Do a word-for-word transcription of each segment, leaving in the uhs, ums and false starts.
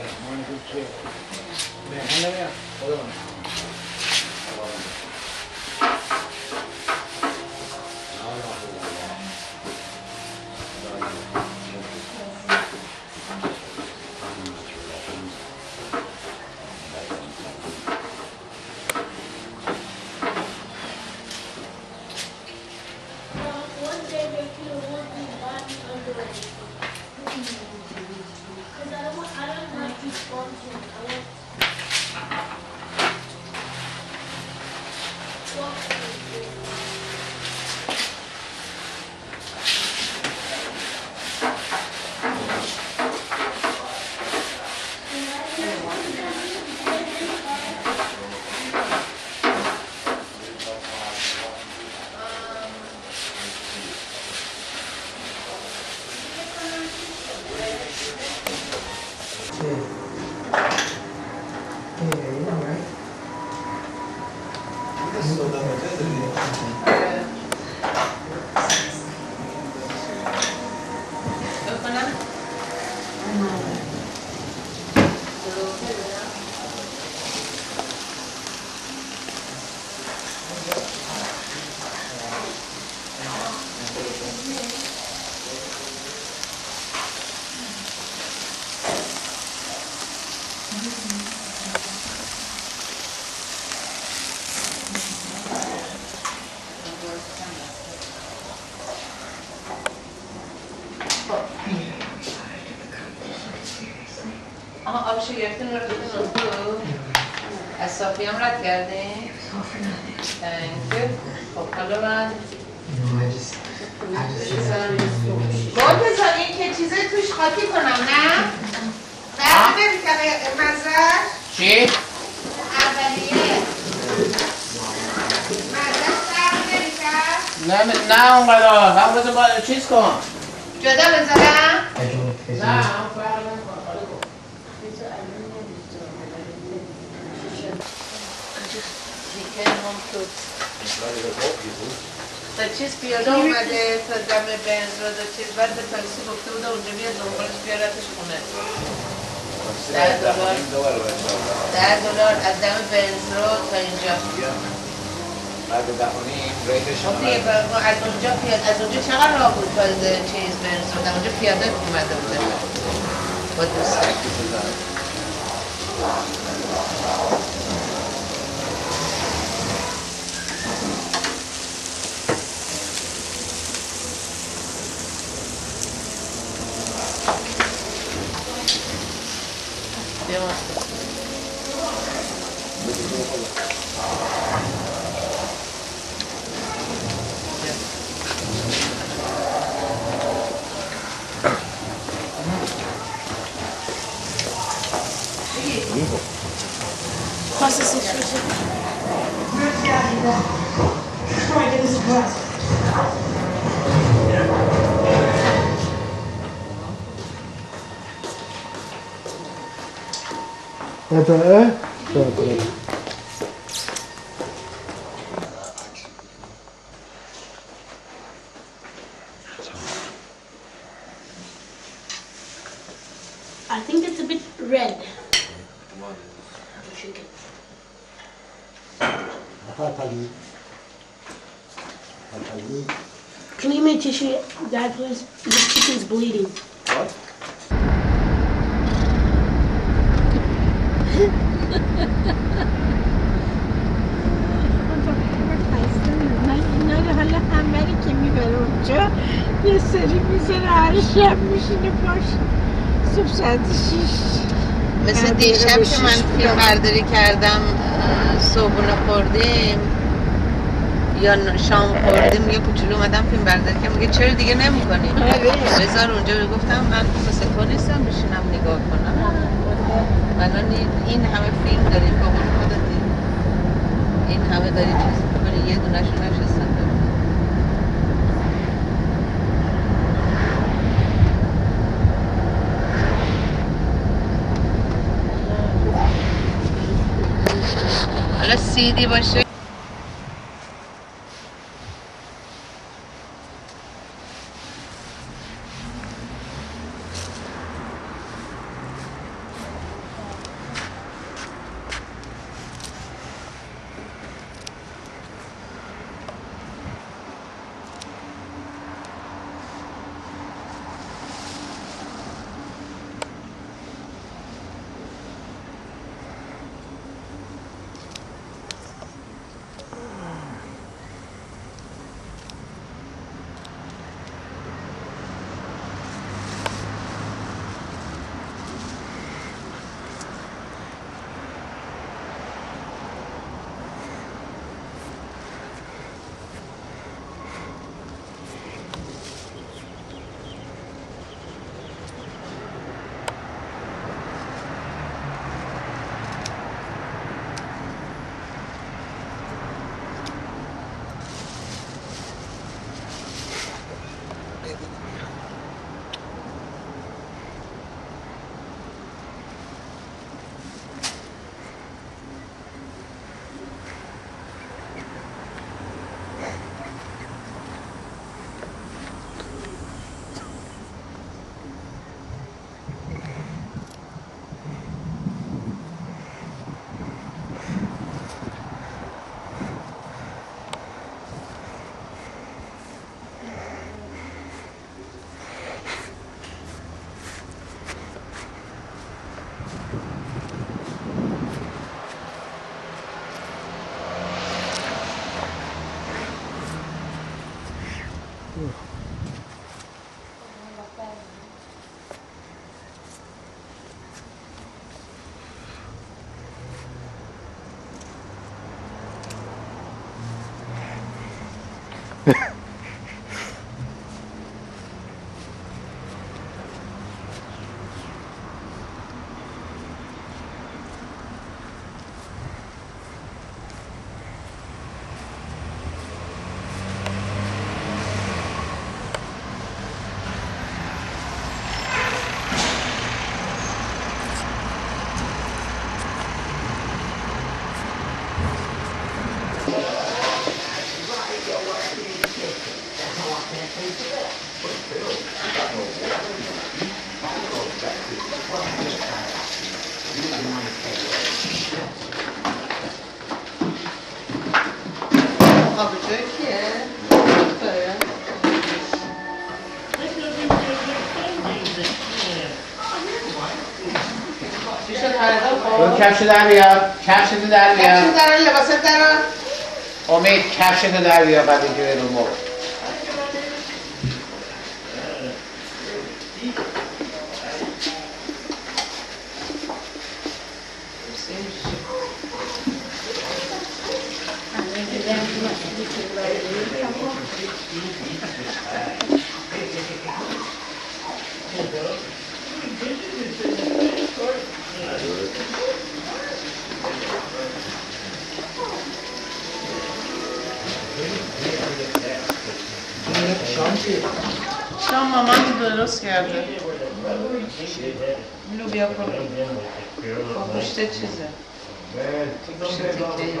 آها آبشو گرفتین رو بودین رو تو از صافی هم رد کردین؟ خب حالا من گل بذارین که چیزای توش خاکی کنم نه؟ برد نمیکنه مزرش؟ چی؟ اولیه مزرش برد نمیکن؟ نه نه اونقدر هم بذار با چیز کن جدا بذارم؟ نه هم فرق نکن چیکن هم شد تا چیز پیاده اومده تا دم بنز رو تا چیز بعد به تاکسی گفته بوده اونجا بیاد دنبالش بیارتش خونه ده دلار ده دلار از دم بنز رو تا اینجا بعد دهونی ریتش از اونجا پیاده از اونجا چقدر راه بود تا چیز بنز رو اونجا پیاده اومده بوده با دوستان Pasta situation. Oh my goodness, it was. I think it's a bit red. Can you give me a tissue, Dad, please? The chicken's bleeding. What? من اینا رو حالا همبری که میبره اونجا یه سری میزنه هر شب میشینه پاش صبح ساعت شیش مثل دیشب که من فیلم برداری کردم صبحونه خوردیم یا شام خوردیم یه کوچولو اومدم فیلم برداری که میگه چرا دیگه نمی کنی؟ بذار اونجا گفتم من واسه تو نیستم بشینم نگاه کنم الان این همه فیلم داریم با قول خودت این همه داری چیز میکنی یه دونه‌شو نشستم حالا سیدی باشه آبجوی کیه؟ آره. چی شد فردا برو خب؟ کفش در بیار کفشتو در بیار کفش دران لباست دران امید کفشتو در بیار بعد اینجوری رو مو شام مامان درست کرده لوبیا پلو با گوشت چیزه گوشت تیکه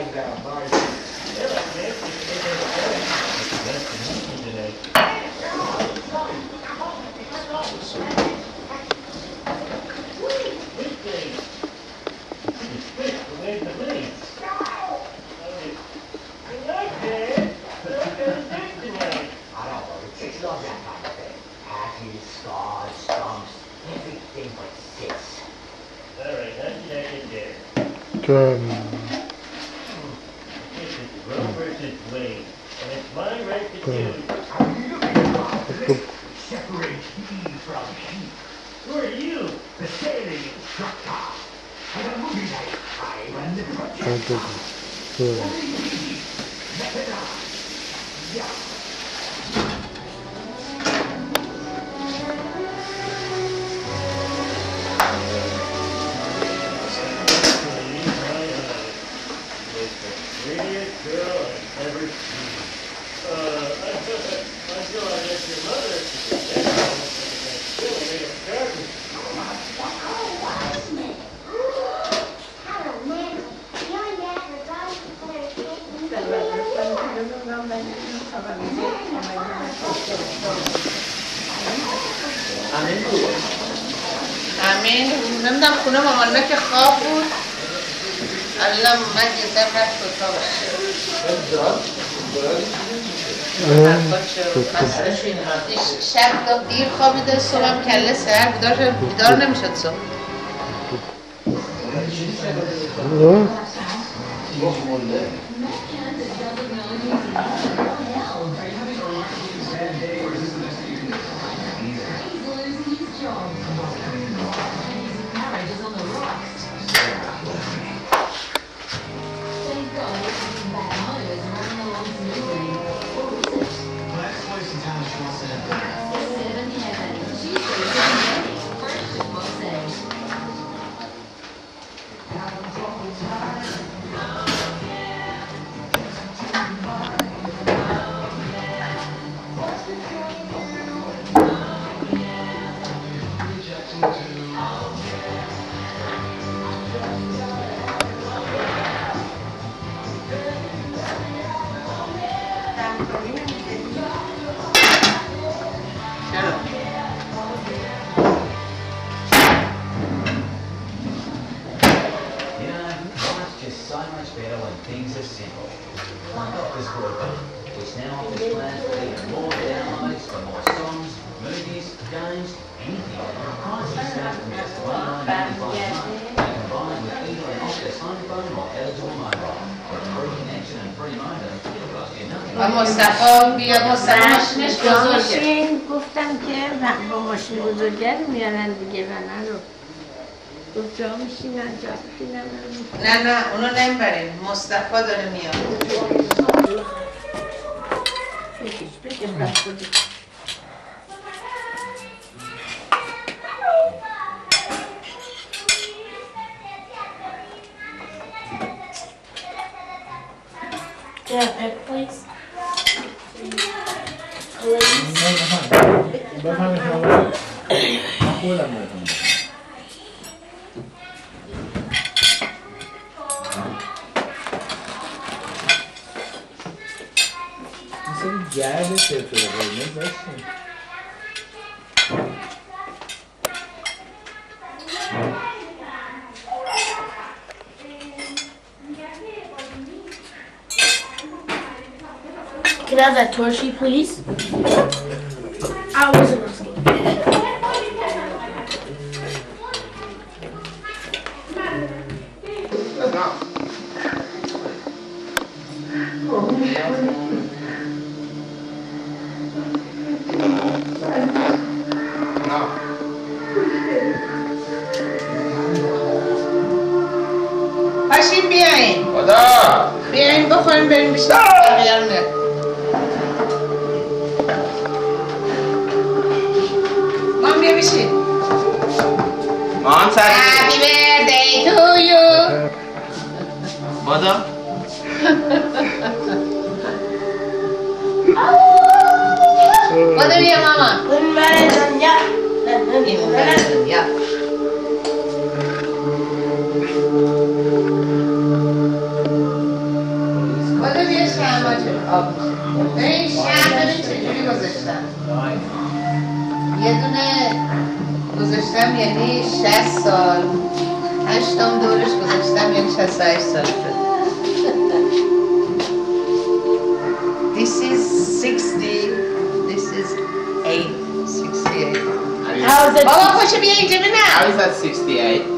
امین نمیدونم خونه مامانه که خواب بود الان من یه سر رفت تو شب داد دیر خوابیده صبح هم کله سر بیدار شد بیدار نمیشد صبح مصطفی بیا مصطفی ماشینش بزرگه گفتم که با ماشین بزرگه رو میارن دیگه بنا رو گفت جا میشینن جا بشینن نه نه اونو نمیبرین مصطفی داره میاد بکش بکش بس بودی Please. بفهمی شما من خودم بفهمم مثل گرد فلفل قرمز داشتیم. Can I have that torchy, please? I wasn't asking. پاشین بیاین خدا بیاین بخوریم بریم بیشتر بقیه رو نه مام بیا بشین مامان سر Happy birthday to you بادم بادم بیا ماما Put it on ya. این اون برزن یا بادم بیا شمع چون آب میشه این شمع داریم چجوری گذاشتم یه دونه گذاشتم یعنی شصت سال هشتم دورش گذاشتم یعنی شصت و هشت سال شد This is sixty This is eight sixty-eight How is it? بابا خوشه بیا اینجا ببینم How is that sixty-eight?